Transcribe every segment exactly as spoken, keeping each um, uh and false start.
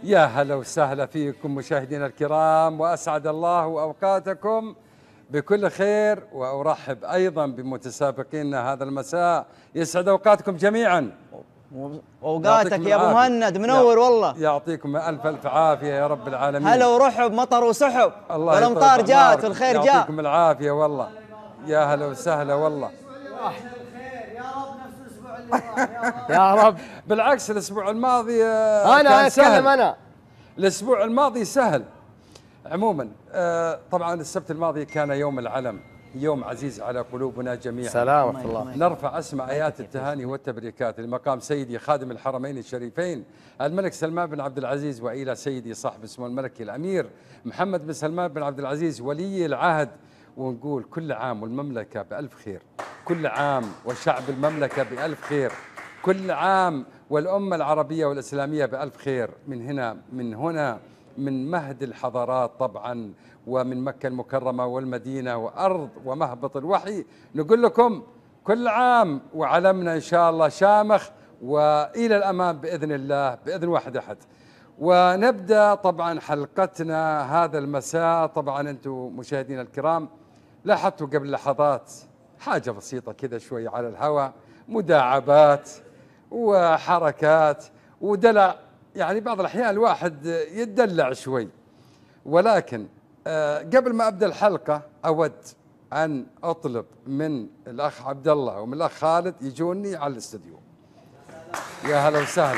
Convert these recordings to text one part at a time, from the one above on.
يا هلا وسهلا فيكم مشاهدينا الكرام، وأسعد الله أوقاتكم بكل خير، وأرحب أيضا بمتسابقينا هذا المساء. يسعد أوقاتكم جميعا. أوقاتك يا أبو مهند، منور والله. يعطيكم ألف ألف عافية يا رب العالمين. هلا ورحب، مطر وسحب والأمطار جات والخير جاء. يعطيكم العافية والله. يا هلا وسهلا والله. يا رب. بالعكس الأسبوع الماضي أنا أتكلم أنا الأسبوع الماضي سهل عموما. طبعا السبت الماضي كان يوم العلم، يوم عزيز على قلوبنا جميعا. سلامة الله. نرفع أسمى آيات التهاني والتبريكات لمقام سيدي خادم الحرمين الشريفين الملك سلمان بن عبد العزيز، وإلى سيدي صاحب السمو الملكي الأمير محمد بن سلمان بن عبد العزيز ولي العهد، ونقول كل عام والمملكة بألف خير، كل عام وشعب المملكة بألف خير، كل عام والأمة العربية والإسلامية بألف خير. من هنا من هنا من مهد الحضارات طبعا، ومن مكة المكرمة والمدينة وأرض ومهبط الوحي، نقول لكم كل عام وعلمنا إن شاء الله شامخ وإلى الأمام بإذن الله، بإذن واحد أحد. ونبدأ طبعا حلقتنا هذا المساء. طبعا أنتم مشاهدينا الكرام لاحظتوا قبل لحظات حاجة بسيطة كذا شوي على الهواء، مداعبات وحركات ودلع، يعني بعض الأحيان الواحد يتدلع شوي. ولكن قبل ما أبدأ الحلقة أود أن أطلب من الأخ عبد الله ومن الأخ خالد يجوني على الاستديو. يا هلا وسهلا.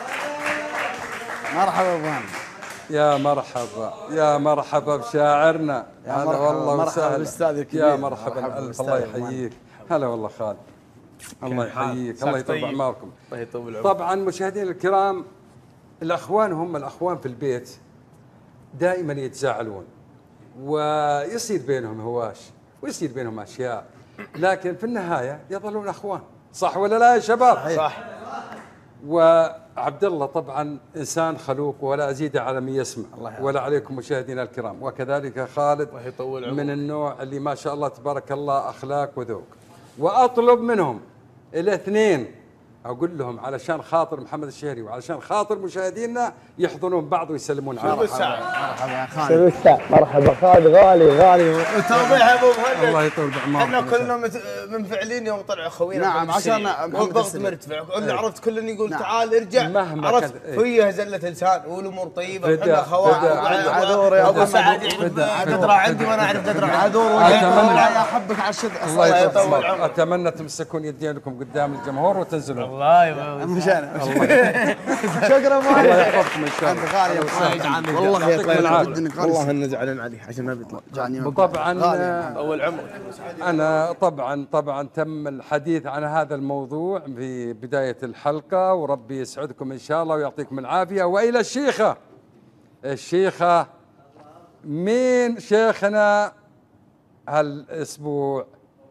مرحبا أبو مهند. يا مرحبا يا مرحبا بشاعرنا. يا هلا والله مرحبا بالاستاذ الكبير. يا مرحبا ألف، الله يحييك. هلا والله خالد، الله يحييك، الله يطول أعماركم. الله يطول عمرك. طبعا مشاهدينا الكرام، الأخوان هم الأخوان في البيت دائما يتزاعلون ويصير بينهم هواش ويصير بينهم أشياء، لكن في النهاية يظلون أخوان. صح ولا لا يا شباب؟ صح. وعبد الله طبعا إنسان خلوق ولا أزيد على من يسمع، ولا عليكم مشاهدينا الكرام. وكذلك خالد من النوع اللي ما شاء الله تبارك الله أخلاق وذوق. وأطلب منهم الاثنين، أقول لهم علشان خاطر محمد الشهري وعلشان خاطر مشاهدينا يحضنون بعض ويسلمون على بعض. مرحبا يا خالد. مرحبا خالد، غالي غالي. وتوضيح ابو مهند، الله يطول بعمرك. احنا كلنا منفعلين يوم طلع خوينا. نعم عشان والضغط مرتفع، اللي عرفت كلنا يقول نعم. تعال ارجع، مهما عرفت فيه زله لسان والامور طيبه. احنا اخوان. عذور يا ابو سعد تدرى عندي وانا اعرف تدرى عذور. اتمنى احبك على الشد. الله يطول عمرك. اتمنى تمسكون يدينكم قدام الجمهور وتنزلون. الله يبارك. مشانا شكرا ابو الله يحفظكم ان شاء الله. انت غالي يا والله يعطيك العافيه. والله انه زعلان عليه عشان ما بيطلع. طبعا اول عمرك. انا طبعا طبعا تم الحديث عن هذا الموضوع في بدايه الحلقه، وربي يسعدكم ان شاء الله ويعطيكم العافيه. والى الشيخه الشيخه مين شيخنا هالاسبوع؟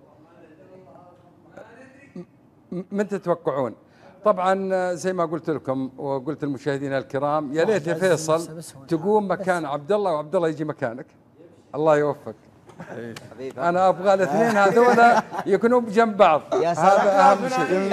من تتوقعون؟ طبعا زي ما قلت لكم وقلت للمشاهدين الكرام، يا ليت يا فيصل تقوم مكان عبد الله وعبد الله يجي مكانك. الله يوفق. انا ابغى الاثنين هذول يكونوا بجنب بعض. هذا اهم شيء.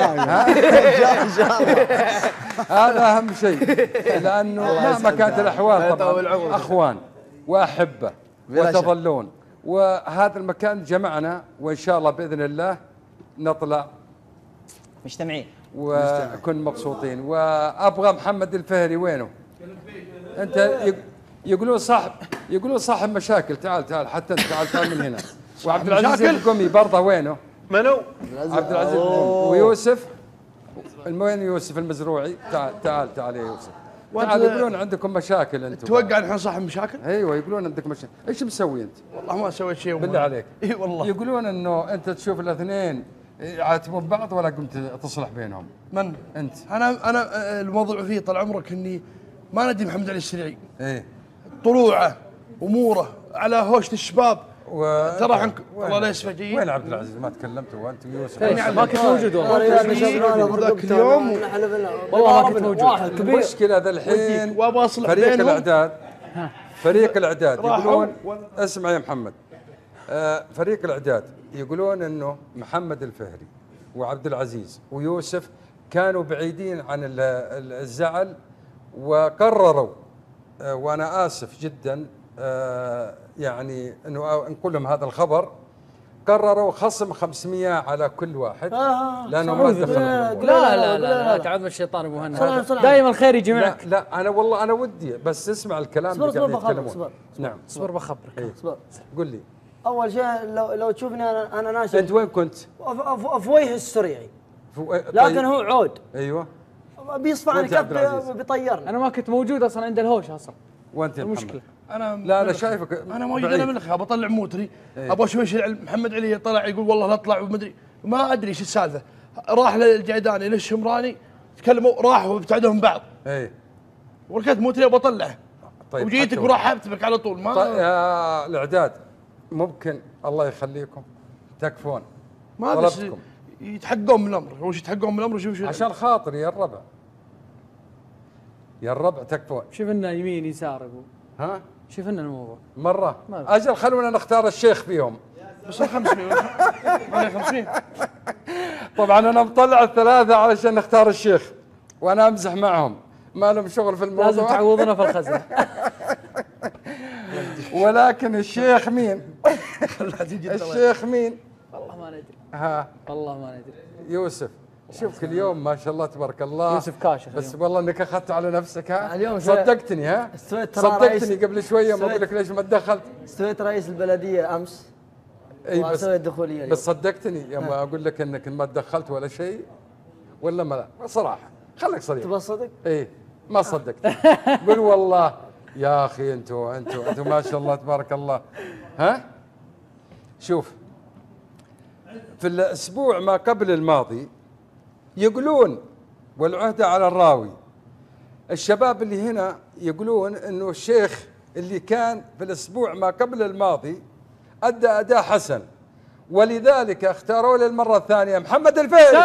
هذا اهم شيء، لانه مهما كانت الاحوال طبعا اخوان واحبه وتظلون، وهذا المكان جمعنا، وان شاء الله باذن الله نطلع مجتمعين وكن مبسوطين. وابغى محمد الفهري وينه؟ انت يقولون صاحب يقولون صاحب مشاكل. تعال تعال حتى انت، تعال تعال من هنا. وعبد العزيز القمي برضه وينه؟ منو؟ عبد العزيز ويوسف. وين يوسف المزروعي؟ تعال تعال تعال يا يوسف. تعال. يقولون عندكم مشاكل انتم. توقع نحن صاحب مشاكل؟ ايوه يقولون عندك مشاكل. ايش مسوي انت؟ والله ما سويت شيء بالله عليك. اي والله. يقولون انه انت تشوف الاثنين يعاتبون بعض ولا قمت تصلح بينهم. من؟ انت. انا انا الموضوع فيه طال عمرك اني ما ندري محمد علي السريعي. ايه. طلوعه اموره على هوشه الشباب. و... ترى عنك والله لا يسمع جيد. وين عبد العزيز؟ ما تكلمت وانت ويوسف. يعني ما كنت موجود والله. ذاك اليوم والله ما كنت موجود. المشكله ذا الحين وابغى اصلح فريق بينهم. الاعداد فريق الاعداد يقولون، اسمع يا محمد، آه فريق الاعداد يقولون انه محمد الفهري وعبد العزيز ويوسف كانوا بعيدين عن الزعل، وقرروا آه، وانا اسف جدا آه، يعني انه نقول لهم هذا الخبر، قرروا خصم خمسمئة على كل واحد آه لانه ما دخل. لا لا لا لا لا تعود من الشيطان ابو صلى- مهند، صلى- دائما الخير لا يجمعك. لا انا والله انا ودي بس اسمع الكلام اصبر اللي اصبر قاعد بخبرك يتكلمون. اصبر نعم اصبر بخبرك. إيه. اصبر. قل لي اول شيء لو لو تشوفني انا انا انت ناشئ وين كنت؟ افويه السريعي، فو... لكن هو عود ايوه بيصفى عن وأنت يا عبد كف العزيز؟ بيطيرني. انا ما كنت موجود اصلا عند الهوش اصلا. وانت يا محمد؟ المشكله انا لا انا شايفك انا موجود بعيد. انا من الخيار بطلع موتري إيه. ابغى شوي شيء. محمد علي طلع يقول والله لا اطلع ومدري ما ادري ايش السالفه. راح للجعداني للشمراني تكلموا راحوا وابتعدوا من بعض ايه وركبت موتري وبطلع طيب وجيتك حتى- ورحبت بك على طول ما طيب يا الاعداد ممكن الله يخليكم تكفون ما ادري طلبتكم. إيش- يتحققون من الامر وش يتحققون من الامر وش وش عشان خاطري يا الربع، يا الربع تكفون. شوف لنا يمين يسار ابو، ها شوف لنا الموضوع. مره ما- اجل خلونا نختار الشيخ فيهم. بس خمسمئة خمسمئة طبعا انا مطلع الثلاثه علشان نختار الشيخ وانا امزح معهم، ما لهم شغل في الموضوع. لازم تعوضنا في الخزنه. ولكن الشيخ مين؟ الشيخ مين؟ والله ما ندري، ها والله ما ندري. يوسف. شوف كل يوم ما شاء الله تبارك الله يوسف كاشف بس اليوم. والله انك اخذت على نفسك. ها اليوم شوي- صدقتني. ها استويت ترى صدقتني رئيس- قبل شويه ما استويت- اقول لك ليش ما تدخلت. استويت رئيس البلديه امس اي بس واسوي الدخوليه اليوم. بس صدقتني يوم اقول لك انك ما تدخلت ولا شيء ولا ما لا صراحه خليك صريح. تبغى صدق؟ ايه ما صدقت. قل والله يا اخي انتوا انتوا انتوا ما شاء الله تبارك الله. ها شوف في الاسبوع ما قبل الماضي يقولون والعهدة على الراوي، الشباب اللي هنا يقولون انه الشيخ اللي كان في الاسبوع ما قبل الماضي ادى اداء حسن ولذلك اختاروا للمره الثانيه محمد الفهري.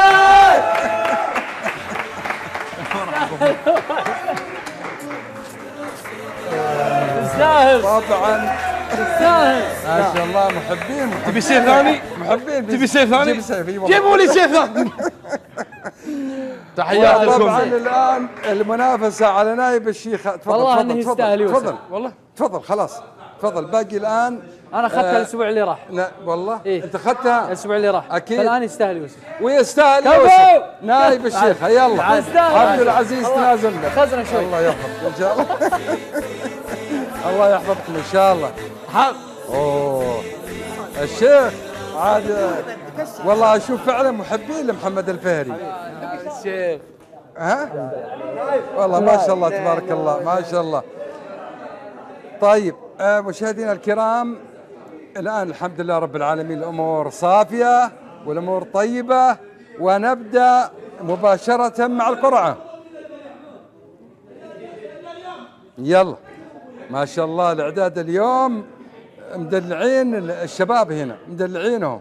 تستاهل طبعا تستاهل. ما شاء الله محبين محبين تبي سيف ثاني؟ محبين تبي سيف ثاني؟ جيب سيف اي والله. جيبوا لي سيف ثاني. تحياتي طبعا لكم. الان المنافسه على نائب الشيخ. تفضل والله تفضل إنه تفضل يستاهل يوسف. تفضل والله تفضل خلاص تفضل باقي الان. انا اخذتها آه، الاسبوع اللي راح. لا والله إيه؟ انت اخذتها الاسبوع اللي راح. أكيد. فالان يستاهل يوسف. ويستاهل كفو! يوسف نائب الشيخ. يلا يستاهل. عبد العزيز تنازل لك. خزنه شوي. الله يحفظك ان شاء الله. الله يحفظكم ان شاء الله. اوه الشيخ عاد والله اشوف فعلا محبين لمحمد الفهري. الشيخ ها والله ما شاء الله تبارك الله ما شاء الله. طيب آه، مشاهدينا الكرام الآن الحمد لله رب العالمين الأمور صافية والأمور طيبة ونبدأ مباشرة مع القرعة. يلا ما شاء الله الإعداد اليوم مدلعين الشباب هنا مدلعينهم.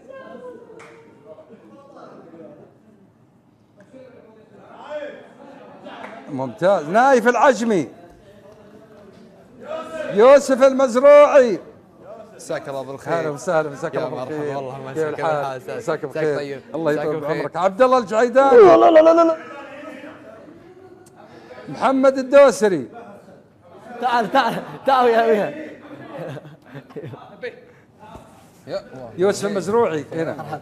ممتاز. نايف العجمي، يوسف المزروعي. مساك الله اهلا بالخير. وسهلا مساك يا الله مرحبا بالخير. والله ما كيف مساك الله الحال؟ بالخير. مساك مساك بخير. طيب. الله مساك يطول بخير. عمرك. عبد الله الجعيداني، لا لا لا لا محمد الدوسري، تعال تعال تعال يا ويها. يوسف المزروعي هنا.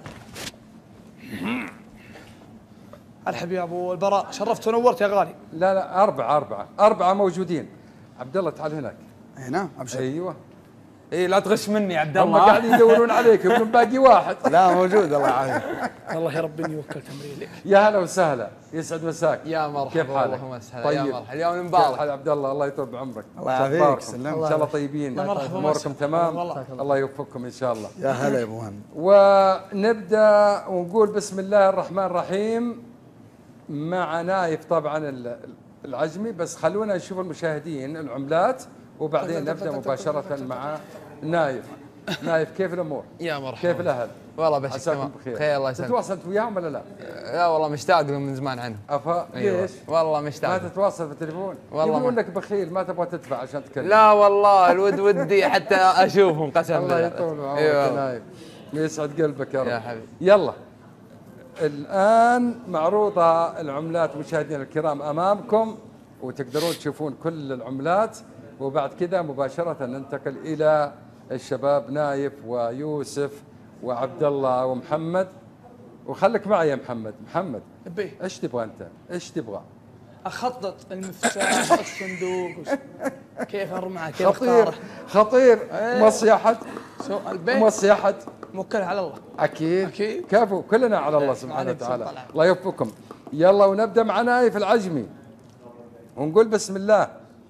الحب يا ابو البراء شرفت ونورت يا غالي. لا لا أربعة أربعة أربعة موجودين. عبد الله تعال هناك. هنا ابشر. أيوه اي لا تغش مني يا عبد هم الله. قاعدين يدورون عليك يقولون باقي واحد. لا موجود الله يعافيك. الله يا رب اني وكلت امري اليك. يا هلا وسهلا يسعد مساك. يا مرحبا. كيف حالك؟ اللهم وسهلا. طيب. يا مرحبا. اليوم كيف مبارك. حال عبد الله؟ الله يطول بعمرك. الله يعافيك. أخباركم؟ سلام. ان شاء الله طيبين. مرحبا. اموركم تمام. والله. الله يوفقكم ان شاء الله. يا هلا يا ابو هند. ونبدا ونقول بسم الله الرحمن الرحيم مع نايف طبعا ال- العجمي. بس خلونا نشوف المشاهدين العملات وبعدين نبدا مباشره مع نايف. نايف كيف الامور؟ يا مرحبا. كيف الاهل؟ والله بشك عساكم تمام. بخير. خير الله يسلمك. تتواصل انت وياهم ولا لا؟ لا والله مشتاق لهم من زمان عنهم. افا أيوة. ليش؟ والله ما مشتاق. تتواصل بالتليفون؟ والله يقولون ما- لك بخيل ما تبغى تدفع عشان تكلم. لا والله الود ودي حتى اشوفهم قسم الله بالله. يطول عمرك اي يا والله. نايف. يسعد قلبك يا رب. يا حبيبي. يلا الآن معروضة العملات مشاهدينا الكرام أمامكم. وتقدرون تشوفون كل العملات، وبعد كذا مباشرة ننتقل إلى الشباب نايف ويوسف وعبد الله ومحمد. وخليك معي يا محمد. محمد بيه ايش تبغى انت؟ ايش تبغى؟ اخطط المفتاح الصندوق وش- كيف ارمعه كيف خطير اختاره. خطير. إيه. مصيحة سؤال البيت مصيحة موكل على الله. اكيد أكيد. كفو، كلنا على الله سبحانه عليك وتعالى. سلطان العافية. الله يوفقكم. يلا ونبدا مع نايف العجمي ونقول بسم الله.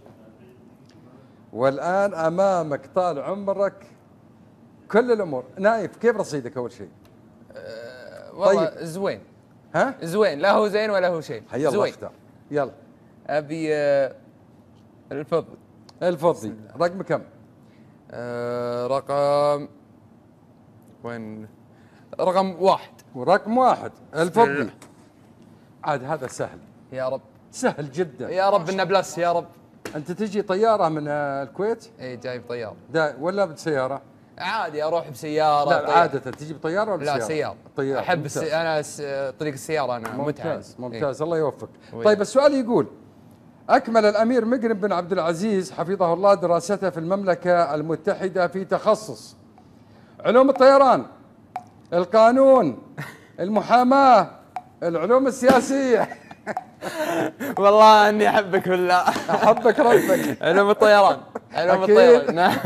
والان امامك طال عمرك كل الامور. نايف كيف رصيدك اول شيء؟ والله طيب. زوين ها؟ زوين، لا هو زين ولا هو شيء. هيا الله زوين. اختار. يلا ابي آه، الفضل. الفضي رقم كم؟ آه، رقم وين؟ رقم واحد. ورقم واحد الفضي. عاد هذا سهل، يا رب سهل جدا. يا رب انه بلس يا رب. انت تجي طياره من آه، الكويت اي جايب طياره دا ولا بسياره؟ عادي، اروح بسياره. لا طيارة. عاده تجي بطياره ولا لا سياره؟ سياره. طياره. احب ممتاز. السي... انا س... طريق السياره انا متعه. ممتاز ممتاز. الله يوفقك. وي. طيب السؤال يقول: أكمل الأمير مقرن بن عبد العزيز حفظه الله دراسته في المملكة المتحدة في تخصص علوم الطيران، القانون، المحاماة، العلوم السياسية. والله اني احبك بالله. أحبك ربك. علوم الطيران. علوم أكيد. الطيران نعم.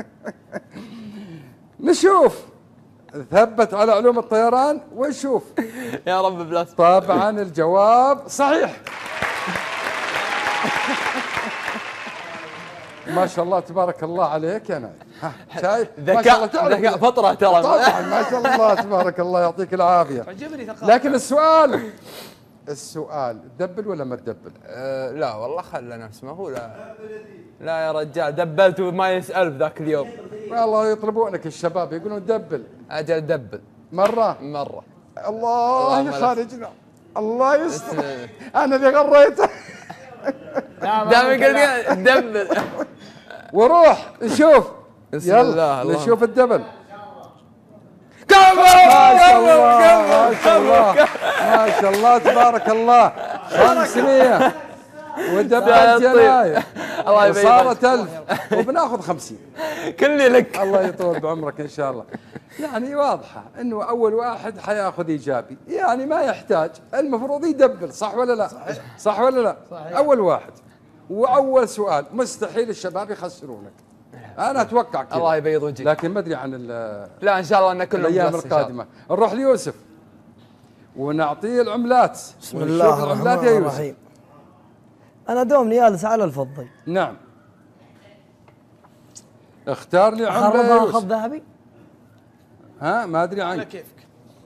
نشوف ثبت على علوم الطيران ونشوف. يا رب بلس. طبعا الجواب صحيح. ما شاء الله تبارك الله عليك يا نايف. ها، شايف؟ ما شاء الله ذكاء تعرف. ذكاء فطره ترى. طبعا ما شاء الله تبارك الله يعطيك العافية. عجبني ثقافه. لكن السؤال السؤال تدبل ولا ما تدبل؟ أه لا والله خلى نفس ما هو. لا لا يا رجال، دبلت وما يسأل ذاك اليوم. والله يطلبونك الشباب يقولون دبل اجل دبل مرة. مره. الله اللهم يخرجنا. الله يستر. انا اللي غريته. دائما قلت دبل. وروح نشوف. بسم الله، يلا اللهم. نشوف الدبل. كفو ما شاء الله ما شاء الله ما شاء الله تبارك الله. خمسمية ودبلت يا نايف. الله يبارك. صارت ألف وبناخذ خمسين. كلي لك. الله يطول بعمرك ان شاء الله. يعني واضحه انه اول واحد حياخذ ايجابي، يعني ما يحتاج، المفروض يدبل. صح ولا لا؟ صحيح. صح ولا لا؟ صحيح. اول واحد واول سؤال مستحيل الشباب يخسرونك. انا اتوقع كذا. الله يبيض وجهك. لكن ما ادري عن لا ان شاء الله ان كلهم الايام بلس إن شاء الله. القادمه. نروح ليوسف ونعطيه العملات. بسم ونشوف الله العملات الرحمن يا يوسف. الرحيم. انا دومني جالس على الفضي. نعم. اختار لي عمله يا اخربها اخذ يوسف. ذهبي. ها ما ادري على عنك. كيفك.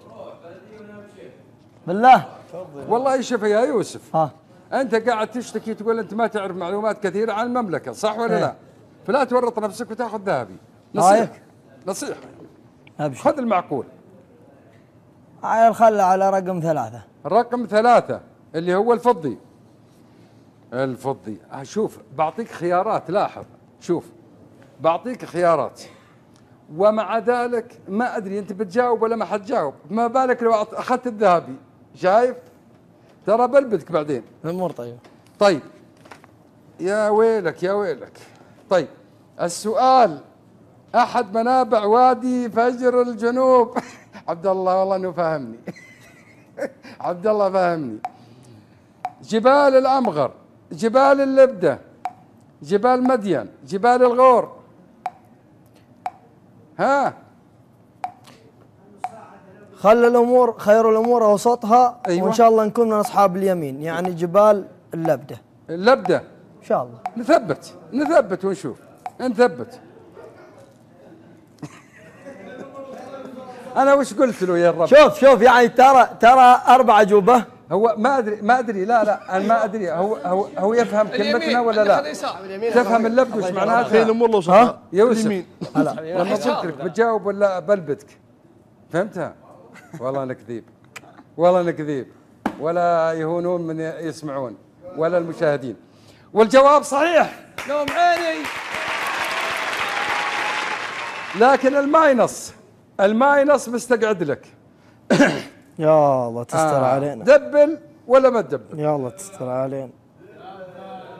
بالله. والله شوف يا يوسف، ها انت قاعد تشتكي تقول انت ما تعرف معلومات كثيره عن المملكه، صح ولا إيه. لا؟ فلا تورط نفسك وتاخذ ذهبي. نصيحه رايك؟ نصيحه ابشر. خذ المعقول. عيل خلى على رقم ثلاثة. رقم ثلاثة اللي هو الفضي. الفضي آه، شوف بعطيك خيارات. لاحظ شوف بعطيك خيارات ومع ذلك ما ادري انت بتجاوب ولا ما حتجاوب. ما بالك لو أعط- اخذت الذهبي. شايف؟ ترى بلبدك بعدين. الامور طيبة. طيب يا ويلك يا ويلك. طيب السؤال: احد منابع وادي فجر الجنوب. عبد الله والله انه فاهمني. عبد الله فاهمني. جبال الامغر، جبال اللبده، جبال مدين، جبال الغور. ها خلى الامور خير الامور اوسطها. أيوة. وان شاء الله نكون من اصحاب اليمين، يعني جبال اللبده اللبده. ان شاء الله. نثبت نثبت ونشوف. نثبت. انا وش قلت له يا الرب؟ شوف شوف يعني ترى ترى اربع اجوبه. هو ما ادري ما ادري لا لا انا ما ادري هو هو هو يفهم كلمتنا ولا لا؟ تفهم اللبد وش معناتها؟ خلي الامور لو صار. يا يوسف اليمين. لما قلت لك بتجاوب ولا بلبتك؟ فهمتها؟ والله انا كذيب. والله انا كذيب. ولا يهونون من يسمعون ولا المشاهدين. والجواب صحيح. نوم عيني. لكن الماينص الماينص مستقعد لك. يا الله تستر آه. علينا. دبل ولا ما تدبل؟ يا الله تستر علينا.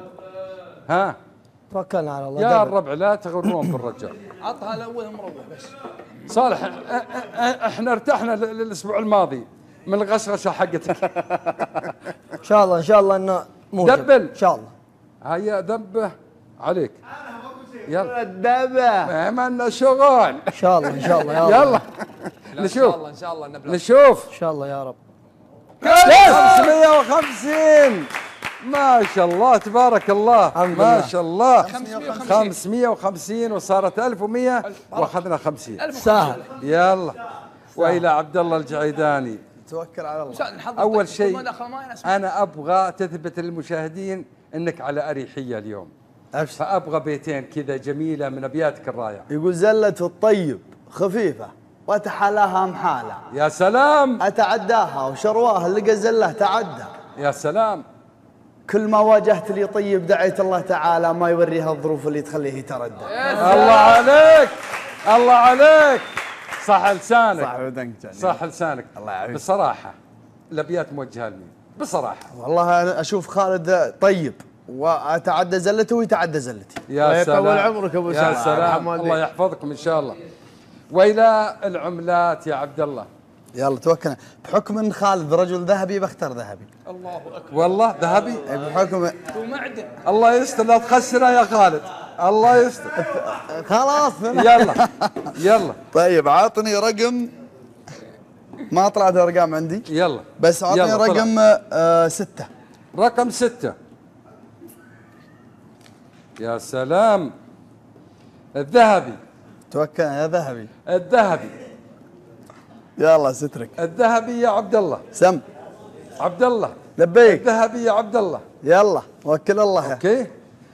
ها توكلنا على الله. يا دبل. الربع لا تغرون بالرجال. عطها الاول مروح بس. صالح أ- أ- احنا ارتحنا ل- الاسبوع الماضي من الغشغشه حقتك. ان شاء الله ان شاء الله انه موجب. دبل. ان شاء الله. هيا ذبه عليك. يلا الدبه. ما لنا شغل. ان شاء الله ان شاء الله يا رب. يلا ان نشوف. شاء الله ان شاء الله نبلغ. نشوف ان شاء الله يا رب. خمسمية وخمسين. ما شاء الله تبارك الله. الحمد ما لله. شاء الله. خمسمية وخمسين. خمسمية وخمسين وصارت ألف ومئة واخذنا خمسين. سهل. يلا والى عبد الله الجعيداني. توكل على الله. اول شيء انا ابغى تثبت للمشاهدين انك على اريحيه اليوم، أبشر. فابغى بيتين كذا جميله من ابياتك الرائعه. يقول زلة الطيب خفيفة وتحلاها محالة، يا سلام أتعداها وشرواه لقى زله تعدى. يا سلام. كل ما واجهت لي طيب دعيت الله تعالى ما يوريها الظروف اللي تخليه يتردى. الله عليك الله عليك. صح لسانك. صح ودنك جاني. صح لسانك. الله يعافيك. بصراحه الابيات موجهه لمين؟ بصراحه. والله أنا أشوف خالد طيب وأتعدى زلته ويتعدى زلتي. يا الله سلام. يطول عمرك أبو يا سلام. سلام الله يحفظكم ان شاء الله. والى العملات يا عبد الله. يلا توكلنا. بحكم ان خالد رجل ذهبي بختار ذهبي. الله اكبر. والله ذهبي. بحكم ومعدن. الله يستر لا تخسرها يا خالد. الله يستر. خلاص. يلا يلا طيب عاطني رقم. ما طلعت الارقام عندي. يلا بس عاطني يلا، طلع. رقم آه ستة. رقم ستة. يا سلام. الذهبي. توكلنا يا ذهبي. الذهبي. يلا سترك. الذهبي يا عبد الله. سم. عبد الله. لبيك. الذهبي يا عبد الله. يلا وكل الله. اوكي.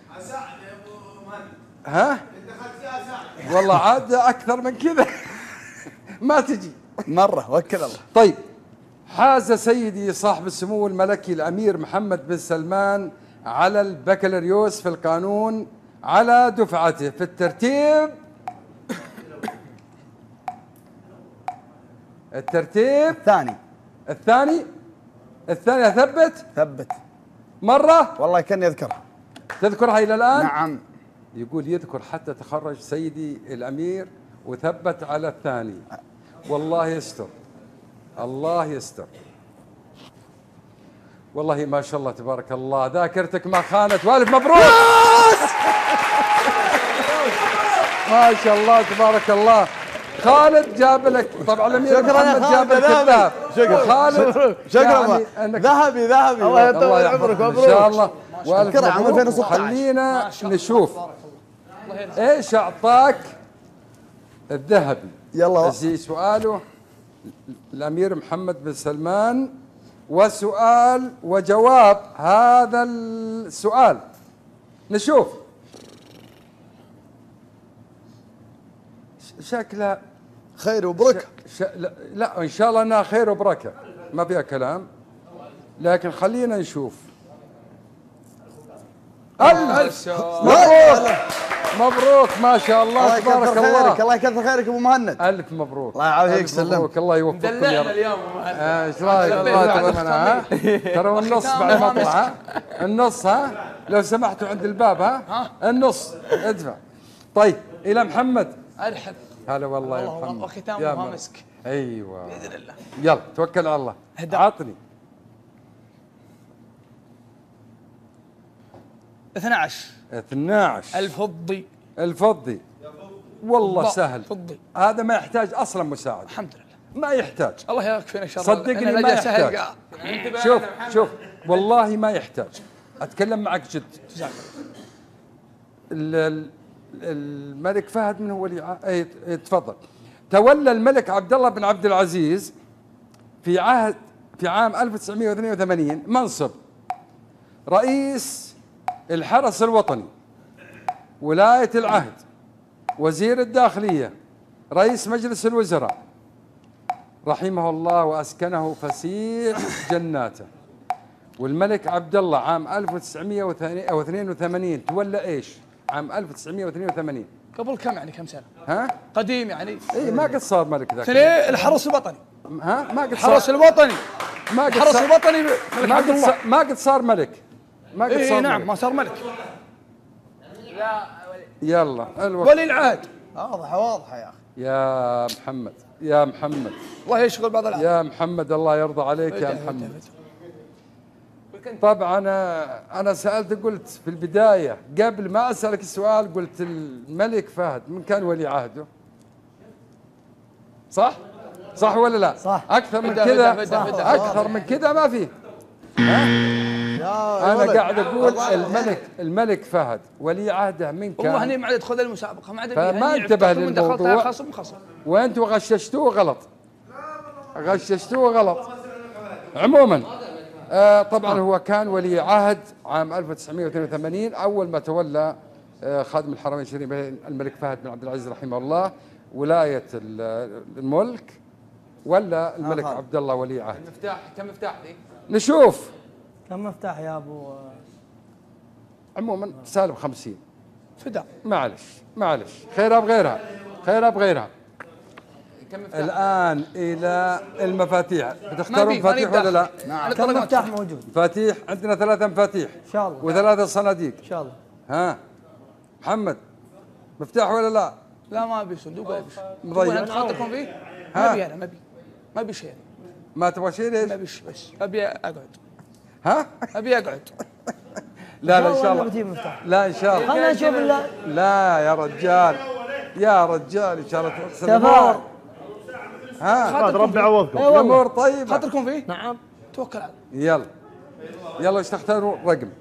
ها؟ والله عاد اكثر من كذا. ما تجي. مرة وكل الله. طيب حاز سيدي صاحب السمو الملكي الأمير محمد بن سلمان على البكالوريوس في القانون على دفعته في الترتيب الترتيب ثاني. الثاني الثاني أثبت ثبت. مرة والله كان يذكرها. تذكرها إلى الآن؟ نعم. يقول يذكر حتى تخرج سيدي الأمير وثبت على الثاني. والله يستر الله يستر. والله ما شاء الله تبارك الله ذاكرتك ما خانت. والف مبروك. ما شاء الله تبارك الله. خالد جاب لك طبعا الامير محمد جاب لك الذهب. وخالد شكرا. انك ذهبي ذهبي. الله يطول عمرك ان شاء الله. والف شكرا. عام مبروك. ألفين وستة عشر. خلينا نشوف ايش اعطاك الذهبي. يلا. زي سؤاله الأمير محمد بن سلمان وسؤال وجواب هذا السؤال. نشوف شكلها خير وبركة. ش... لا, لا إن شاء الله أنها خير وبركة ما فيها كلام، لكن خلينا نشوف. ألف مبروك مبروك ما شاء الله الله تبارك يكثر الله. خيرك. الله يكثر خيرك ابو مهند. ألف مبروك. الله يعافيك. ألف سلمك. مبروك. الله يوفقكم يا دلعنا رب. اليوم. آه، ايش رايك؟ الله تبارك ها؟ ترى النص بعد ما طلع ها؟ النص ها؟ لو سمحتوا عند الباب ها؟ النص ادفع. طيب الى محمد. ارحب. هلا والله يا والله محمد. وختامها يا مرحبا. مسك. ايوه باذن الله. يلا توكل على الله. عطني. اثني عشر. اثني عشر. الفضي. الفضي. والله ضاء. سهل. فضي. هذا ما يحتاج اصلا مساعدة. الحمد لله. ما يحتاج. الله يكفينا شر. صدقني ما يحتاج. شوف شوف والله ما يحتاج. اتكلم معك جد. ال- ال- الملك فهد من هو اللي ع- اي اي تفضل. تولى الملك عبد الله بن عبد العزيز في عهد في عام ألف وتسعمئة واثنين وثمانين منصب رئيس الحرس الوطني، ولاية العهد، وزير الداخلية، رئيس مجلس الوزراء، رحمه الله وأسكنه فسيح جناته. والملك عبد الله عام ألف وتسعمئة واثنين وثمانين تولى ايش؟ عام ألف وتسعمئة واثنين وثمانين. قبل كم يعني كم سنه؟ ها؟ قديم يعني. اي ما قد صار ملك ذاك. سنة الحرس الوطني. ها؟ ما قد الحرس صار. الوطني. ما قد الحرس صار. الوطني ما ملك قد عبد الله. صار. ما قد صار ملك. ما قد اي صار نعم ملك. ما صار ملك. لا يلا الوقت. ولي العهد. واضحه واضحه يا اخي. يا محمد يا محمد الله يشغل بعض العهد. يا محمد الله يرضى عليك يا محمد. طبعا انا انا سالت قلت في البدايه قبل ما اسالك السؤال قلت الملك فهد من كان ولي عهده؟ صح؟ صح ولا لا؟ صح. اكثر من فدا- كذا فدا- فدا- فدا. اكثر من كذا ما في. يا انا ولد. قاعد اقول الملك الملك فهد ولي عهده من والله كان؟ هني ما عاد يدخل المسابقه ما عاد فما انتبه من دخلتها للموضوع. خصم خصم. وانتم غششتوه غلط. غششتوه غلط. عموما آه طبعا هو كان ولي عهد عام ألف وتسعمئة واثنين وثمانين اول ما تولى آه خادم الحرمين الشريفين الملك فهد بن عبد العزيز رحمه الله ولايه الملك، ولا الملك آه عبد الله ولي عهد. المفتاح كم مفتاح ذي؟ نشوف. كم مفتاح يا ابو؟ عموما سالب خمسين. فدا. معلش معلش خيرها بغيرها خيرها بغيرها. كم مفتاح؟ الآن إلى المفاتيح، بتختارون ما بي- ما مفاتيح نبدأ. ولا لا؟ نعم. كم مفتاح موجود؟ مفاتيح عندنا ثلاثة مفاتيح ان شاء الله وثلاثة صناديق. ان شاء الله. ها محمد مفتاح ولا لا؟ لا ما ابي صندوق ولا ابي شيء. مضيع. تبغى خاطركم فيه؟ ها؟ ما ابي انا ما ابي ما ابي شيء. ما تبغى شيء ما ليش؟ ابي شيء بس ابي اقعد. ها؟ ابي اقعد. لا لا إن شاء ولا الله. بتجيب مفتاح؟ لا إن شاء الله. خلينا نشوف ال- لا يا رجال يا رجال إن شاء الله تغسل تفاؤل. الماء. ها ربي يعوضكم. اي والله. الأمور طيبة. خاطركم فيه؟ نعم. توكل على يلا يلا ايش تختاروا رقم؟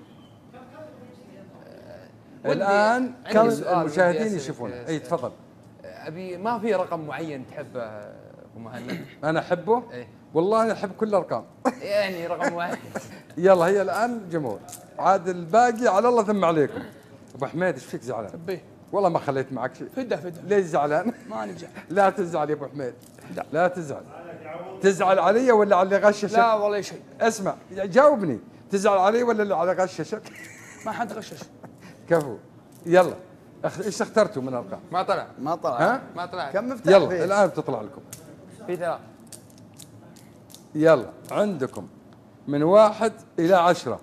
الآن عندي سؤال ودي المشاهدين أسألك يشوفون. يا اي تفضل. ابي ما في رقم معين تحبه ابو مهند؟ انا احبه إيه. والله انا احب كل الارقام. يعني رقم واحد. يلا هي الان جمهور عاد الباقي على الله ثم عليكم. ابو حميد ايش فيك زعلان؟ ابيه. والله ما خليت معك شيء. فدا فدا. ليش زعلان؟ ما نرجع. لا تزعل يا ابو حميد. لا تزعل. تزعل علي ولا على اللي غششك؟ لا والله شيء. اسمع جاوبني، تزعل علي ولا اللي على غششك؟ ما حد غشش. كفو. يلا أخ... ايش اخترتوا من ارقام؟ ما طلع ما طلع. ها؟ ما طلع. كم مفتاح يلا فيه؟ الان بتطلع لكم. في ثلاث. يلا عندكم من واحد إلى عشرة.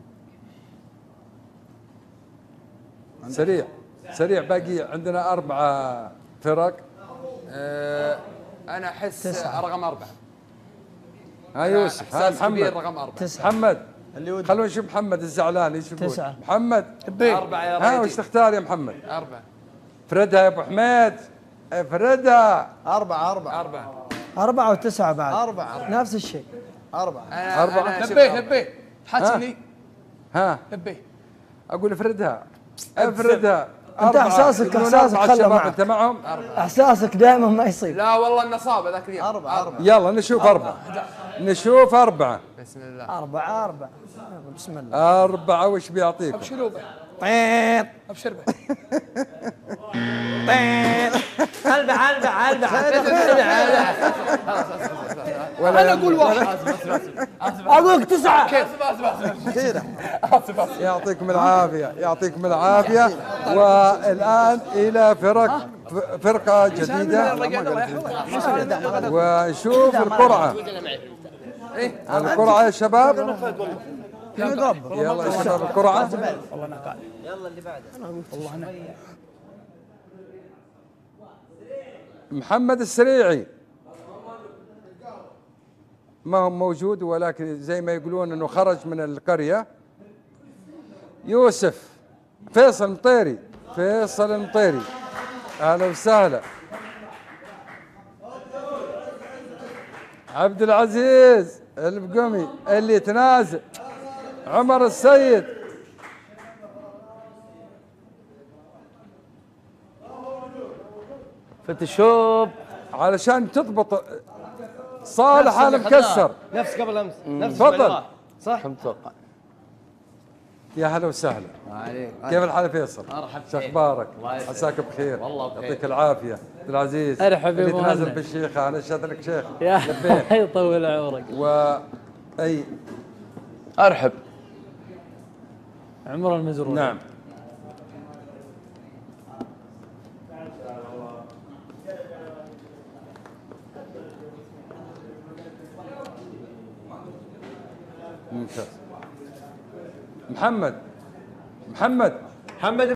سريع سريع باقي عندنا أربعة فرق. أه انا احس رقم اربعه. ها يوسف ها احساس كبير محمد رقم اربعه. تسعة. محمد اللي ودي. خلونا نشوف محمد الزعلان ايش يقول. تسعة. محمد ابيه. اربعه يا ها وش ريتي. تختار يا محمد؟ اربعه. افردها يا ابو حميد افردها. أربعة أربعة اربعه. أربعة وتسعة بعد. أربعة نفس الشيء. أربعة. انا أربعة. أنا أشوف ابيه أربعة. ابيه. تحسني. ها ابيه. اقول افردها افردها. أنت أربعة. إحساسك- يقولون إحساسك أربعة خلى شباب معك. انت معهم؟ احساسك دائما ما يصيب. لا والله النصابه ذاك اليوم. أربعة أربعة. يلا نشوف أربعة. نشوف أربعة. بسم الله. أربعة أربعة. يلا بسم الله. أربعة وش بيعطيكم؟ ابشروا به. طيب. ابشر به. البع البع البع. انا اقول واحد. أقولك تسعة. كذا. يعطيكم العافية يعطيكم العافية. والآن إلى فرق فرقة جديدة ونشوف القرعة. القرعة يا شباب. يلا يا شباب القرعة. محمد السريعي ما هو موجود ولكن زي ما يقولون انه خرج من القرية. يوسف فيصل المطيري فيصل المطيري اهلا وسهلا. عبد العزيز البقمي اللي تنازل. عمر السيد. فتشوب. علشان تضبط صالح انا مكسر. نفس قبل امس. نفس تفضل. صح؟ متوقع. يا هلا وسهلا. عليك. كيف الحال يا فيصل؟ مرحبا. شو اخبارك؟ الله يسعدك. عساك بخير. والله بخير. يعطيك العافيه عبد العزيز. ارحب يا اللي أبو تنازل مهند. بالشيخه انا اشهد لك شيخ. يا لبيك. يطول عمرك. و اي ارحب. عمر المزروري. نعم. ممتاز. محمد محمد محمد